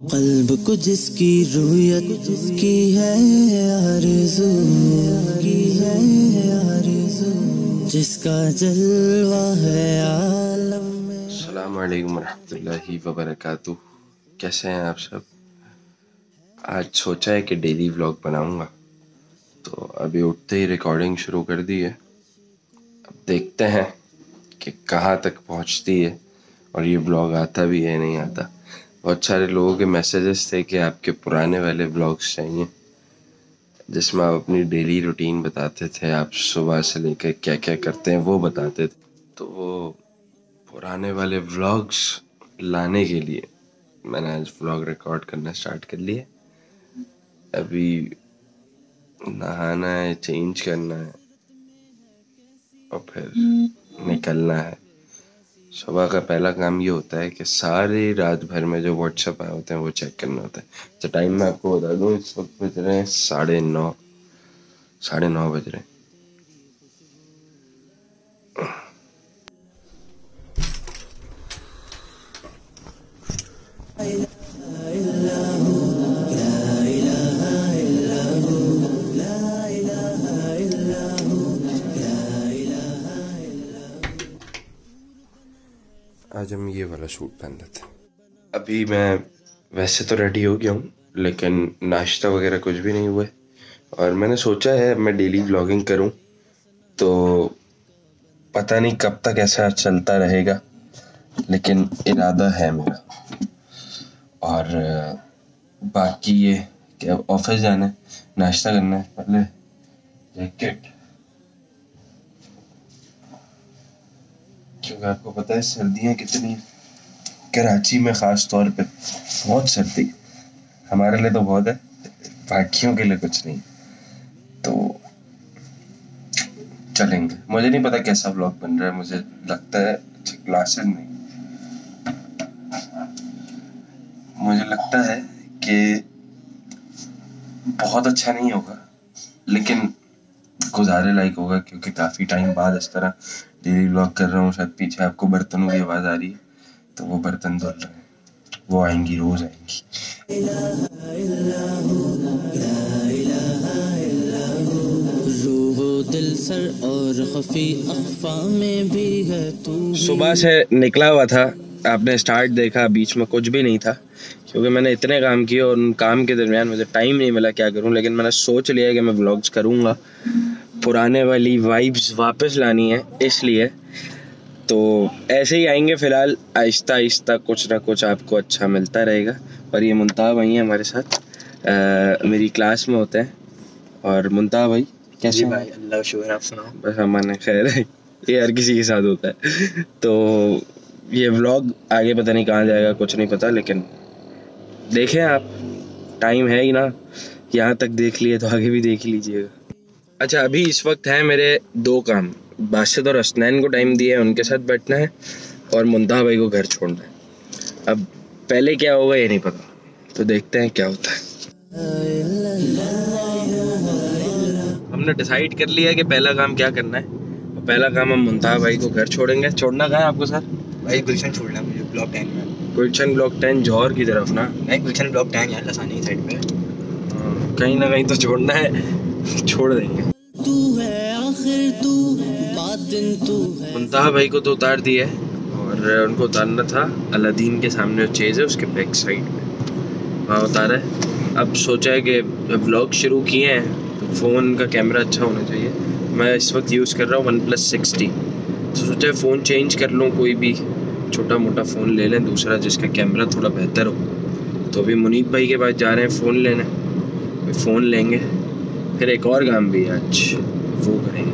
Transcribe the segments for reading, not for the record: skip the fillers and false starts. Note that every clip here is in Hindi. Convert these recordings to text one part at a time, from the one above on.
कल्ब को जिसकी रूयत की है आरज़ू की है आरज़ू जिसका जलवा है आलम में। अस्सलाम वालेकुम रहमतुल्लाहि व बरकातुहू। कैसे हैं आप सब? आज सोचा है कि डेली व्लॉग बनाऊंगा, तो अभी उठते ही रिकॉर्डिंग शुरू कर दी है। अब देखते हैं कि कहाँ तक पहुँचती है और ये व्लॉग आता भी है नहीं आता। बहुत सारे लोगों के मैसेजेस थे कि आपके पुराने वाले व्लॉग्स चाहिए जिसमें आप अपनी डेली रूटीन बताते थे, आप सुबह से लेकर क्या क्या करते हैं वो बताते थे। तो वो पुराने वाले व्लॉग्स लाने के लिए मैंने आज व्लॉग रिकॉर्ड करना स्टार्ट कर लिया। अभी नहाना है, चेंज करना है और फिर निकलना है। सुबह का पहला काम ये होता है कि सारी रात भर में जो व्हाट्सएप आए होते हैं वो चेक करना होता है। तो टाइम मैं आपको बता दूं, इस वक्त बज रहे हैं 9:30 बज रहे हैं। आज हम ये वाला सूट पहन लेते हैं। अभी मैं वैसे तो रेडी हो गया हूँ, लेकिन नाश्ता वगैरह कुछ भी नहीं हुआ है और मैंने सोचा है मैं डेली व्लॉगिंग करूँ, तो पता नहीं कब तक ऐसा चलता रहेगा, लेकिन इरादा है मेरा। और बाकी ये कि अब ऑफिस जाना है, नाश्ता करना है, पहले जैकेट, क्योंकि आपको पता है सर्दियाँ कितनी, कराची में ख़ास तौर पे बहुत सर्दी। हमारे लिए तो बहुत है, बाकियों के लिए कुछ नहीं। तो चलेंगे। मुझे नहीं पता कैसा व्लॉग बन रहा है, मुझे लगता है ग्लासेस नहीं, मुझे लगता है कि बहुत अच्छा नहीं होगा, लेकिन गुजारे लायक होगा, क्योंकि काफ़ी टाइम बाद इस तरह डेली व्लॉग कर रहा हूँ। शायद पीछे आपको बर्तनों की आवाज़ आ रही है, तो वो बर्तन धुल रहे हैं, वो आएंगी, रोज़ आएंगी। दिल सर और खफी अख्फा में भी है तू। सुबह से निकला हुआ था, आपने स्टार्ट देखा, बीच में कुछ भी नहीं था क्योंकि मैंने इतने काम किए और उन काम के दरमियान मुझे टाइम नहीं मिला क्या करूं। लेकिन मैंने सोच लिया कि मैं व्लॉग्स करूंगा, पुराने वाली वाइब्स वापस लानी है, इसलिए तो ऐसे ही आएंगे। फ़िलहाल आहिस्ता आहिस्ता कुछ ना कुछ आपको अच्छा मिलता रहेगा। और ये मुंताहा भाई हैं हमारे साथ, मेरी क्लास में होते हैं। और मुंताहा भाई कैसे भाई? अल्लाह शुक्र, आप सुनाओ। बस अमान खैर है, ये हर किसी के साथ होता है। तो ये व्लॉग आगे पता नहीं कहाँ जाएगा, कुछ नहीं पता, लेकिन देखें आप, टाइम है ही ना, यहाँ तक देख लिए तो आगे भी देख लीजिएगा। अच्छा, अभी इस वक्त है मेरे दो काम, बासित और हसनैन को टाइम दिया है, उनके साथ बैठना है, और मुंताहा भाई को घर छोड़ना है। अब पहले क्या होगा ये नहीं पता, तो देखते हैं क्या होता है। हमने डिसाइड कर लिया है कि पहला काम क्या करना है। और पहला काम हम मुंताहा भाई को घर छोड़ेंगे। छोड़ना कहाँ है आपको सर? भाई गुलशन छोड़ना है मुझे, ब्लॉक 10 में। गुलशन ब्लॉक 10 जौहर की तरफ ना? नहीं, गुलशन ब्लॉक 10 यहाँ लसानी की साइड पे। कहीं ना कहीं तो छोड़ना है, छोड़ देंगे। तू है आखिर तू, बातिन तू है। मुंताहा भाई को तो उतार दिया है और उनको उतारना था अलादीन के सामने जो चीज़ है उसके बैक साइड में, वहाँ उतारा है। अब सोचा है कि व्लॉग शुरू किए हैं तो फ़ोन का कैमरा अच्छा होना चाहिए। मैं इस वक्त यूज़ कर रहा हूँ OnePlus 60, तो सोचा है फ़ोन चेंज कर लूँ, कोई भी छोटा मोटा फ़ोन ले लें दूसरा जिसका कैमरा थोड़ा बेहतर हो। तो अभी मुनीत भाई के पास जा रहे हैं फ़ोन लेने, फ़ोन लेंगे, फिर एक और काम भी है आज, वो करेंगे।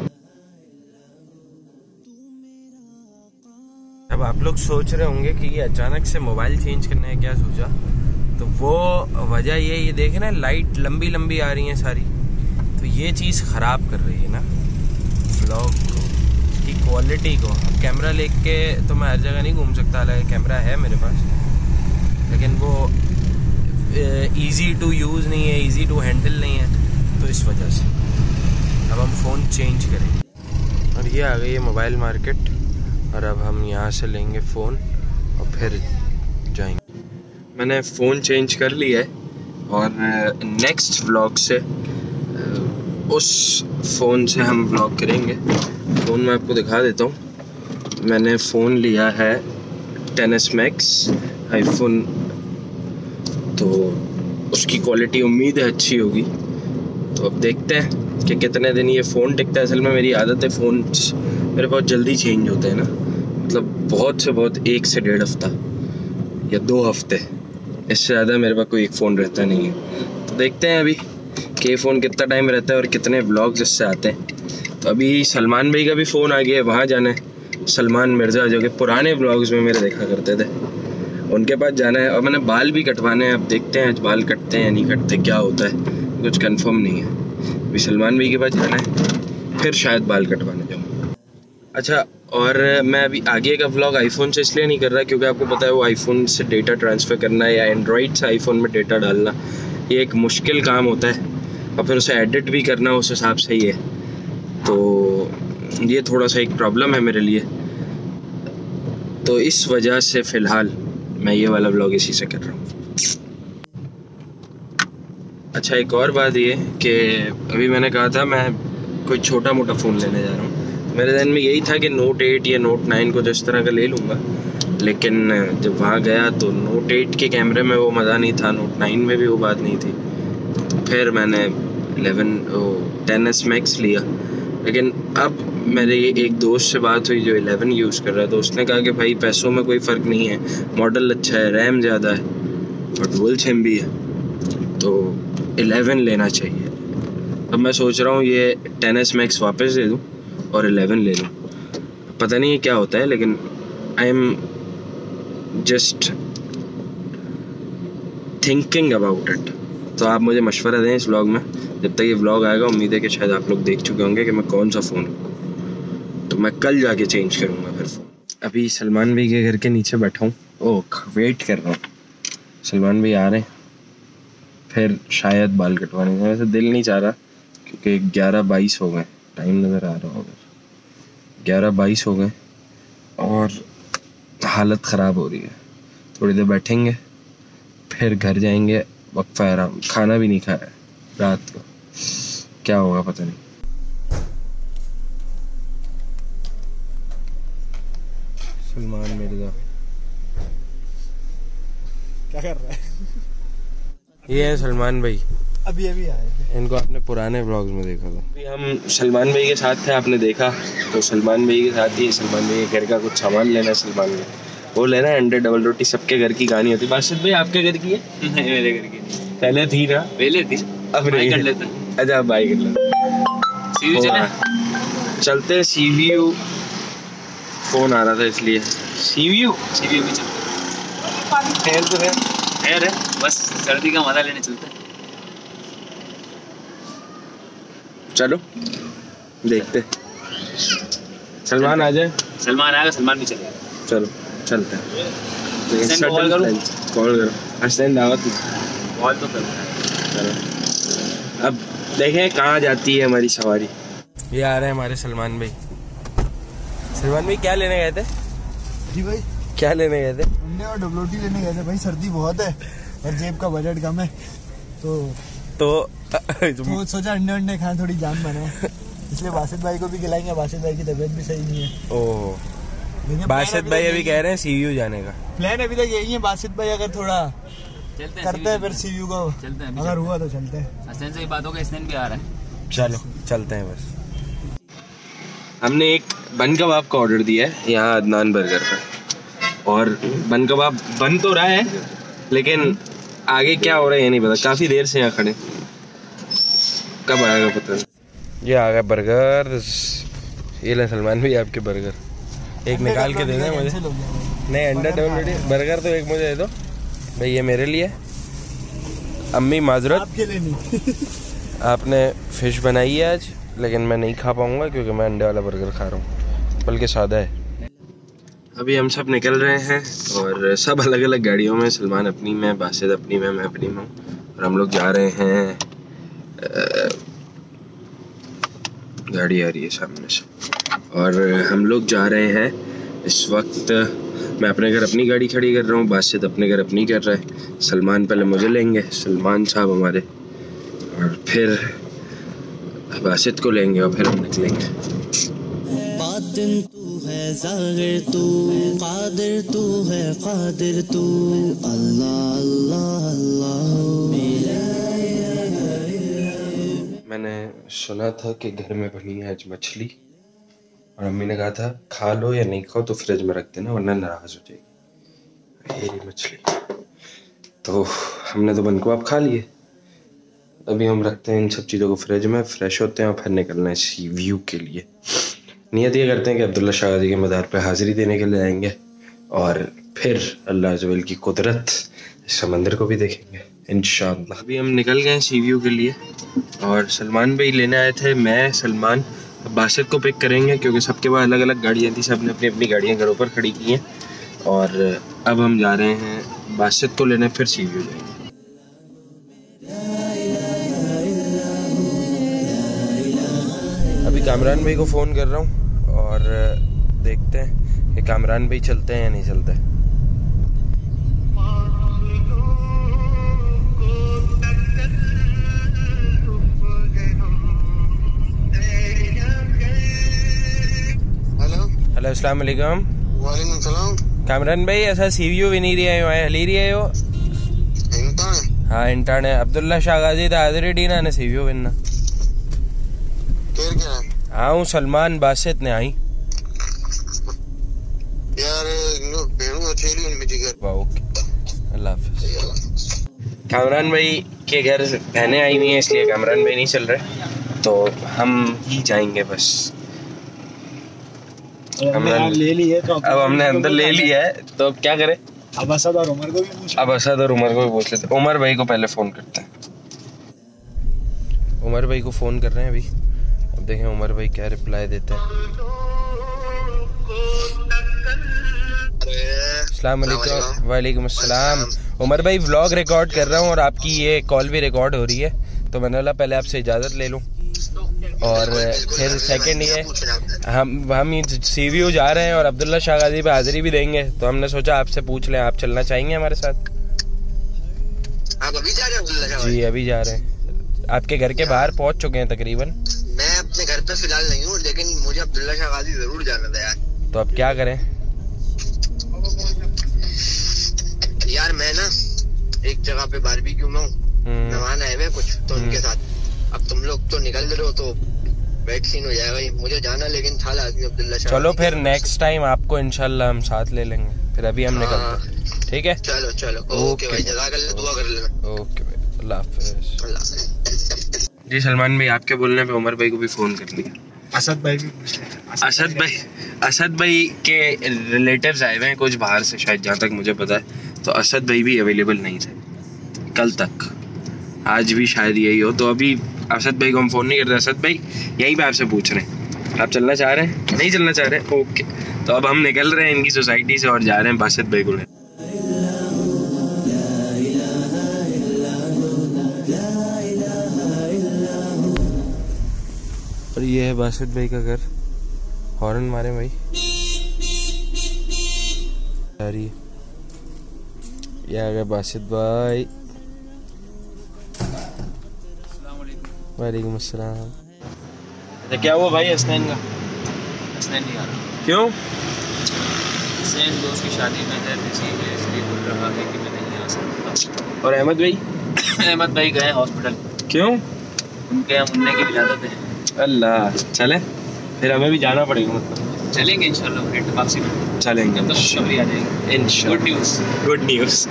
अब आप लोग सोच रहे होंगे कि ये अचानक से मोबाइल चेंज करने का क्या सोचा, तो वो वजह ये देखें ना, लाइट लंबी लंबी आ रही है सारी, तो ये चीज़ ख़राब कर रही है ना व्लॉग की क्वालिटी को। अब कैमरा लेके तो मैं हर जगह नहीं घूम सकता, हालांकि कैमरा है मेरे पास, लेकिन वो इजी टू यूज़ नहीं है, इजी टू हैंडल नहीं है, तो इस वजह से अब हम फ़ोन चेंज करेंगे। और ये आ गई है मोबाइल मार्केट, और अब हम यहाँ से लेंगे फ़ोन और फिर जाएंगे। मैंने फ़ोन चेंज कर लिया है और नेक्स्ट व्लॉग से उस फ़ोन से हम व्लॉग करेंगे। फ़ोन मैं आपको दिखा देता हूँ। मैंने फ़ोन लिया है 10s Max आईफोन, तो उसकी क्वालिटी उम्मीद है अच्छी होगी। तो अब देखते हैं कि कितने दिन ये फ़ोन टिकता है। असल में मेरी आदत है, फ़ोन मेरे बहुत जल्दी चेंज होते हैं ना, मतलब बहुत से बहुत 1 से 1.5 हफ्ता या 2 हफ्ते, इससे ज़्यादा मेरे पास कोई एक फ़ोन रहता नहीं है। तो देखते हैं अभी कि ये फ़ोन कितना टाइम रहता है और कितने व्लॉग्स इससे आते हैं। तो अभी सलमान भाई का भी फ़ोन आ गया है, वहाँ जाना है। सलमान मिर्ज़ा जो कि पुराने व्लॉग्स में मेरे देखा करते थे, उनके पास जाना है। और मैंने बाल भी कटवाने हैं, अब देखते हैं आज बाल कटते हैं या नहीं कटते, क्या होता है कुछ कंफर्म नहीं है। अभी सलमान भाई के पास जाना है, फिर शायद बाल कटवाने जाऊँ। अच्छा, और मैं अभी आगे का व्लॉग आईफोन से इसलिए नहीं कर रहा क्योंकि आपको पता है वो आईफोन से डेटा ट्रांसफ़र करना या एंड्रॉयड से आईफोन में डेटा डालना, ये एक मुश्किल काम होता है और फिर उसे एडिट भी करना उस हिसाब से ही है। तो ये थोड़ा सा एक प्रॉब्लम है मेरे लिए, तो इस वजह से फ़िलहाल मैं ये वाला व्लॉग इसी से कर रहा हूँ। अच्छा, एक और बात ये कि अभी मैंने कहा था मैं कोई छोटा मोटा फ़ोन लेने जा रहा हूँ। मेरे ध्यान में यही था कि Note 8 या Note 9 को जिस तरह का ले लूँगा, लेकिन जब वहाँ गया तो Note 8 के कैमरे में वो मज़ा नहीं था, Note 9 में भी वो बात नहीं थी। तो फिर मैंने 10s Max लिया। लेकिन अब मेरे एक दोस्त से बात हुई जो 11 यूज़ कर रहा है, तो उसने कहा कि भाई पैसों में कोई फ़र्क नहीं है, मॉडल अच्छा है, रैम ज़्यादा है और डुअल सिम भी है, तो 11 लेना चाहिए। अब मैं सोच रहा हूँ ये 10s Max वापस दे दूँ और 11 ले लूँ। पता नहीं क्या होता है, लेकिन I am just thinking about it. तो आप मुझे मशवरा दें इस व्लॉग में। जब तक ये व्लॉग आएगा उम्मीद है कि शायद आप लोग देख चुके होंगे कि मैं कौन सा फ़ोन लूँ, तो मैं कल जाके चेंज करूँगा फिर फ़ोन। अभी सलमान भाई के घर के नीचे बैठा हूँ, ओह वेट कर रहा हूँ, सलमान भाई आ रहे हैं, फिर शायद बाल कटवाने का। वैसे दिल नहीं चाह रहा क्योंकि 11:22 हो गए, टाइम नज़र आ रहा होगा 11:22 हो गए और हालत ख़राब हो रही है। थोड़ी देर बैठेंगे फिर घर जाएंगे, वक्फा आराम, खाना भी नहीं खाया रात को, क्या होगा पता नहीं। सलमान मिर्ज़ा क्या कर रहा है? ये है सलमान भाई, अभी आए थे। इनको आपने पुराने व्लॉग्स में देखा था। अभी हम सलमान भाई के साथ थे, आपने देखा, तो सलमान भाई के साथ ही सलमान भाई के घर का कुछ सामान लेना है। सलमान भाई वो लेना है, अंडे डबल रोटी, सबके घर की कहानी होती है। बासित भाई आपके घर की है? नहीं, मेरे घर की नहीं। पहले थी ना? पहले थी, अब नहीं कर लेते। अच्छा, आप बाई कर लेते। सीवी चलते CVU, फोन आ रहा था इसलिए। CVU भी चलते। खैर तो है, खैर है, बस सर्दी का मजा लेने चलते हैं। चलो देखते। सलमान आ जाए। सलमान आएगा, सलमान भी चलेगा। चलो चलते हैं। हसनैन को कॉल करूं? कॉल करो, हसनैन दावत में। कॉल तो करूँगा। चलो अब देखें कहाँ जाती है हमारी सवारी। ये आ रहे हैं हमारे सलमान भाई। सलमान भाई क्या लेने गए थे? जी भाई, क्या लेने गए थे? अंडे और डबलोटी लेने गए थे भाई। सर्दी बहुत है और जेब का बजट कम है, तो सोचा अंडे खाएं, थोड़ी जान बनाए, इसलिए बासित भाई को भी खिलाएंगे। बासित भाई की तबीयत भी सही नहीं है। ओह, बासित भाई अभी कह रहे हैं CVU जाने का प्लान अभी तक यही है। बासित भाई अगर थोड़ा करते हैं फिर CVU को, चलते हैं, अगर हुआ तो चलते हैं। हसनैन से बात होगा, हसनैन भी आ रहा है। चलो चलते हैं बस। हमने एक बन कबाब का ऑर्डर दिया है यहाँ अदनान बर्गर पर, और बन कबाब बन तो रहा है लेकिन आगे क्या हो रहा है ये नहीं पता। काफ़ी देर से यहाँ खड़े, कब आएगा पता नहीं। ये आ गया बर्गर, ये ले सलमान भाई आपके बर्गर, एक निकाल के दे दें मुझे। नहीं, अंडा डबल रोटी, बर्गर तो एक मुझे दे दो भाई, ये मेरे लिए। अम्मी माजरत, आपके लिए नहीं। आपने फ़िश बनाई है आज, लेकिन मैं नहीं खा पाऊँगा क्योंकि मैं अंडे वाला बर्गर खा रहा हूँ, बल्कि सादा है। अभी हम सब निकल रहे हैं और सब अलग अलग गाड़ियों में, सलमान अपनी में, बासित अपनी में, मैं अपनी में, और हम लोग जा रहे हैं। गाड़ी आ रही है सामने से, और हम लोग जा रहे हैं इस वक्त मैं अपने घर अपनी गाड़ी खड़ी कर रहा हूँ, बासित अपने घर अपनी कर रहा है। सलमान पहले मुझे लेंगे, सलमान साहब हमारे, और फिर बासित को लेंगे और फिर हम निकलेंगे। बातिन तू है ज़ाहिर तू कादिर तू है कादिर तू अल्लाह अल्लाह अल्लाह। मैंने सुना था कि घर में बनी है आज मछली, और अम्मी ने कहा था खा लो या नहीं खाओ तो फ्रिज में रख देना वरना नाराज़ हो जाएगी। ये मछली तो हमने तो बन को आप खा लिए। अभी हम रखते हैं इन सब चीज़ों को फ्रिज में, फ्रेश होते हैं और फिर निकलना है सी व्यू के लिए। नियत ये करते हैं कि अब्दुल्ला शागाजी के मदार पे हाज़िरी देने के लिए आएंगे और फिर अल्लाह अज़्ज़वजल की कुदरत समंदर को भी देखेंगे इंशाअल्लाह। अभी हम निकल गए हैं सी व्यू के लिए और सलमान भाई लेने आए थे। मैं सलमान बासित को पिक करेंगे क्योंकि सबके पास अलग अलग गाड़ियाँ थी, सब ने अपनी अपनी गाड़ियाँ घरों पर खड़ी की हैं। और अब हम जा रहे हैं बासित को लेने, फिर सी व्यू जाएंगे। अभी कामरान भाई को फ़ोन कर रहा हूँ और देखते हैं कि कामरान भाई चलते हैं या नहीं चलते। हेलो अस्सलाम वालेकुम। वालेकुम सलाम। कामरान भाई ऐसा सी व्यू भी नहीं रहा है हली रही है वो हाँ इंटाने अब्दुल्ला शागाजी था हाजिरी डीना ने सी व्यू बिना हाँ हूँ सलमान बासित ने आई यार ओके अल्लाह हाफिज़। कामरान भाई के घर बहनें आई हुई हैं इसलिए कामरान भाई नहीं चल रहे, तो हम ही जाएंगे बस। हमने ले ली है तो अब हमने अंदर ले लिया है तो अब क्या करें। अब असद और उमर को भी पूछ अब असद और उमर को भी पूछ लेते। उमर भाई को पहले फ़ोन करते हैं। उमर भाई को फ़ोन कर रहे हैं अभी, अब देखें उमर भाई क्या रिप्लाई देते हैं। अस्सलाम वालेकुम। वालेकुम अस्सलाम। उमर भाई व्लॉग रिकॉर्ड कर रहा हूँ और आपकी ये कॉल भी रिकॉर्ड हो रही है, तो मैंने बोला पहले आपसे इजाज़त ले लूँ। और फिर सेकंड ये हम सी व्यू जा रहे हैं और अब्दुल्ला शागाजी पे हाजिरी भी देंगे, तो हमने सोचा आपसे पूछ लें आप चलना चाहेंगे हमारे साथ। आप अभी जा रहे हैं अब्दुल्ला शागाजी? जी अभी जा रहे हैं, आपके घर के बाहर पहुंच चुके हैं तकरीबन। मैं अपने घर पे फिलहाल नहीं हूँ, लेकिन मुझे अब्दुल्ला शागाजी जरूर जाना था यार। तो अब क्या करें यार? मैं ना एक जगह पे बारबेक्यू में हूँ, मेहमान आए हुए कुछ, तो उनके साथ। अब तुम लोग तो निकल रहे हो तो बैक सीन हो जाएगा। मुझे जाना लेकिन था लाजमी अब्दुल्ला शागाजी। चलो फिर नेक्स्ट टाइम आपको इंशाल्लाह हम साथ ले लेंगे, फिर अभी हम निकलते हैं। ठीक है चलो चलो ओके भाई, जज़ाकल्लाह, दुआ कर लेना। ओके भाई अल्लाह हाफिज़। अल्लाह। जी सलमान भाई आपके बोलने पे उमर भाई को भी फ़ोन कर लिया। असद भाई भी पूछ लें। असद भाई के रिलेटिव्स आए हुए हैं कुछ बाहर से शायद, जहाँ तक मुझे पता है, तो असद भाई भी अवेलेबल नहीं थे कल तक, आज भी शायद यही हो। तो अभी असद भाई को हम फ़ोन नहीं कर रहे। असद भाई यहीं पे आपसे पूछ रहे हैं आप चलना चाह रहे हैं नहीं चलना चाह रहे हैं? ओके, तो अब हम निकल रहे हैं इनकी सोसाइटी से और जा रहे हैं बासित भाई को लेने। और ये है बासित भाई का घर। हॉर्न मारे भाई यारी। ये आ गए बासित भाई। वालेकुम अस्सलाम। तो क्या हुआ भाई हसनैन का? हसनैन नहीं आ रहा। क्यों? हसनैन दोस्त की शादी में है इसलिए बोल रहा है कि मैं नहीं आ सकता। और अहमद भाई? अहमद भाई गए हॉस्पिटल। क्यों? उनके यहाँ मुन्ने की विलादत है। अल्लाह, चले फिर हमें भी जाना पड़ेगा। मतलब चलेंगे इंशाल्लाह फ्रेंड, वापसी में चलेंगे तो शुक्रिया आ जाएगी इंशाल्लाह। Good news. Good news.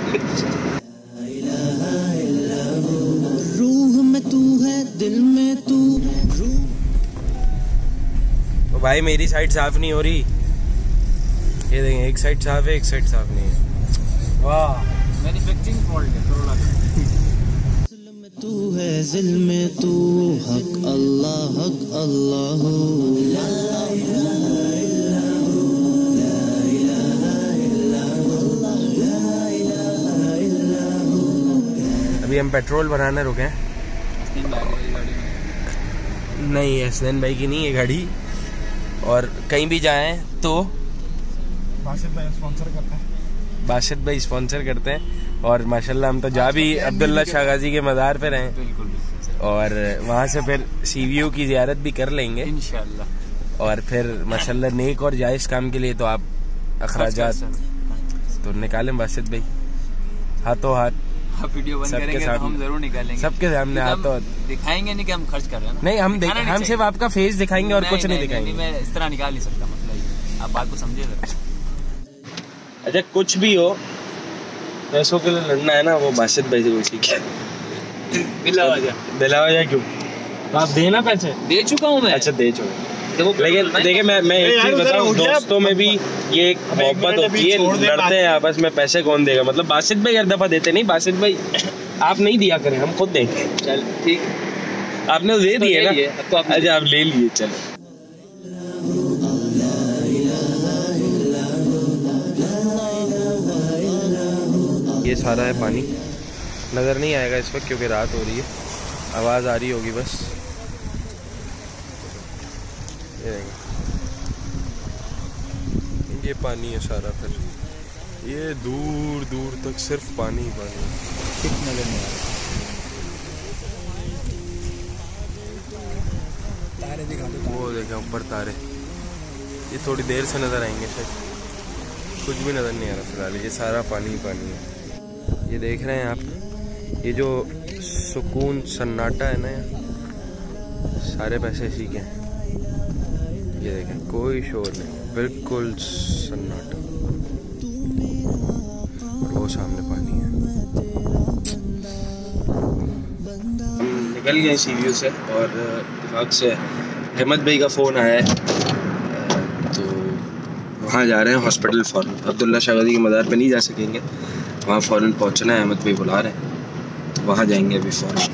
रूह में तू है दिल में तू। तो भाई मेरी साइड साफ नहीं हो रही, ये देखें एक साइड साफ है एक साइड साफ नहीं है। वाह, मैन्युफैक्चरिंग फॉल्ट है करोड़ा का। तू है दिल में तू हक अल्लाह अभी हम पेट्रोल भराने रुके हैं। नहीं हसनैन भाई की नहीं है गाड़ी, और कहीं भी जाएं तो बासित भाई स्पॉन्सर करता है। बासित भाई स्पॉन्सर करते हैं और माशाल्लाह हम तो जा भी अब्दुल्ला शाह गाजी के मज़ार पे रहे बिल्कुल और वहाँ से फिर सीवीओ की ज़ियारत भी कर लेंगे इंशाल्लाह। और फिर माशाल्लाह नेक और जायज़ काम के लिए तो आप अखराजात तो निकालें बासित भाई, हाथों हाथ। आप वीडियो बंद करेंगे तो हम जरूर निकालेंगे सबके सामने हाथों हाथ दिखाएंगे, नहीं कि हम खर्च कर रहे हैं। नहीं, हम सिर्फ आपका फेस दिखाएंगे और कुछ नहीं दिखाएंगे। मैं इस तरह निकाल नहीं सकता, मतलब आप बात को समझे जरा। अच्छा कुछ भी हो, पैसों के लिए लड़ना है ना, वो बासित भाई से कोई सीखे। दिलावा जा क्यों? तो आप देना पैसे दे चुका हूँ मैं। अच्छा दे चुके। लेकिन देखिए मैं एक चीज बताऊं, दोस्तों में भी ये एक मोहब्बत होती है, लड़ते हैं आपस में, पैसे कौन देगा? मतलब बासित भाई हर दफा देते नहीं, बासित भाई आप नहीं दिया करें, हम खुद देंगे। चल ठीक, आपने दे दिए ना, तो अच्छा आप ले लिए। चलो ये सारा है पानी, नज़र नहीं आएगा इस वक्त क्योंकि रात हो रही है, आवाज़ आ रही होगी बस। ये पानी है सारा, फिर ये दूर दूर तक सिर्फ पानी ही पानी है, कुछ नज़र नहीं आ रहा। तारे दिखा दो। वो देखा ऊपर तारे, ये थोड़ी देर से नज़र आएंगे शायद, कुछ भी नज़र नहीं आ रहा फिलहाल। ये सारा पानी ही पानी है। ये देख रहे हैं आप, ये जो सुकून सन्नाटा है ना, सारे पैसे इसी के हैं। ये देखें कोई शोर नहीं, बिल्कुल सन्नाटा, वो सामने पानी है। हम निकल गए सीवीओ से और दिमाग से अहमद भाई का फ़ोन आया है, तो वहाँ जा रहे हैं हॉस्पिटल फ़ौरन। अब्दुल्ला शाह गाजी के मज़ार पे नहीं जा सकेंगे, वहाँ फ़ौरन पहुँचना है, अहमद भाई बुला रहे हैं, तो वहाँ जाएंगे अभी फ़ौरन।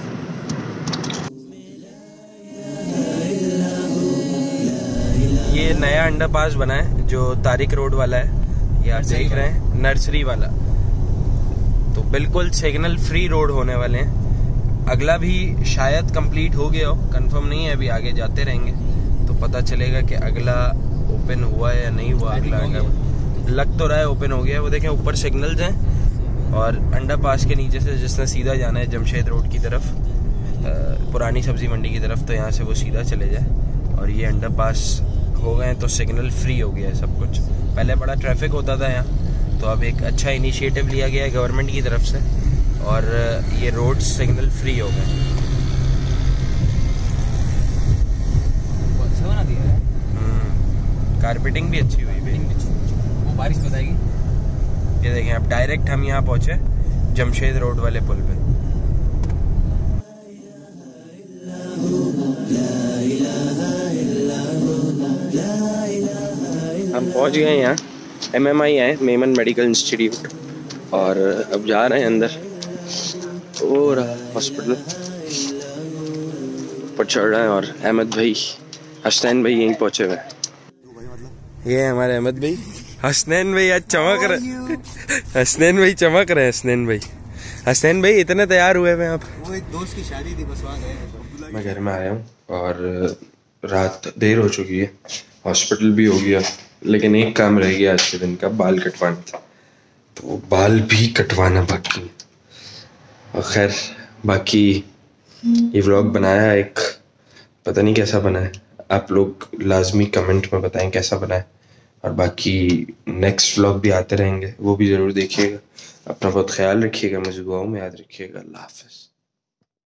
ये नया अंडरपास बना है जो तारिक रोड वाला है, ये आप देख रहे हैं, नर्सरी वाला, तो बिल्कुल सिग्नल फ्री रोड होने वाले हैं। अगला भी शायद कंप्लीट हो गया हो, कंफर्म नहीं है, अभी आगे जाते रहेंगे तो पता चलेगा कि अगला ओपन हुआ है या नहीं हुआ। अगला लग तो रहा है ओपन हो गया है। वो देखें ऊपर सिग्नल्स हैं और अंडरपास के नीचे से जिसने सीधा जाना है जमशेद रोड की तरफ, पुरानी सब्जी मंडी की तरफ, तो यहाँ से वो सीधा चले जाए। और ये अंडरपास हो गए तो सिग्नल फ्री हो गया है सब कुछ। पहले बड़ा ट्रैफिक होता था यहाँ, तो अब एक अच्छा इनिशिएटिव लिया गया है गवर्नमेंट की तरफ से और ये रोड सिग्नल फ्री हो गए। अच्छा बना दिया है, कारपेटिंग भी अच्छी हुई है, वो बारिश बताएगी। ये देखें अब डायरेक्ट हम यहाँ पहुँचे जमशेद रोड वाले पुल पे। हम पहुँच गए यहाँ, MMI है, मेमन मेडिकल इंस्टीट्यूट, और अब जा रहे हैं अंदर। और हॉस्पिटल ऊपर चढ़ रहे हैं और अहमद भाई, हसनैन भाई यहीं पहुँचे हुए हैं। ये है हमारे अहमद भाई, हसनैन भाई आज चमक रहे, हसनैन भाई चमक रहे हैं। हसनैन भाई इतने तैयार हुए हुए आप? वो एक दोस्त की शादी थी, बस वहाँ गए। मैं घर में आया हूँ और रात देर हो चुकी है, हॉस्पिटल भी हो गया, लेकिन एक काम रह गया आज के दिन का, बाल कटवाना था, तो बाल भी कटवाना बाकी है। और खैर बाकी ये व्लॉग बनाया है, एक पता नहीं कैसा बना है, आप लोग लाजमी कमेंट में बताएं कैसा बना है। और बाकी नेक्स्ट व्लॉग भी आते रहेंगे, वो भी ज़रूर देखिएगा। अपना बहुत ख्याल रखिएगा, मुझे दुआओं में याद रखिएगा। अल्लाह हाफ़िज़।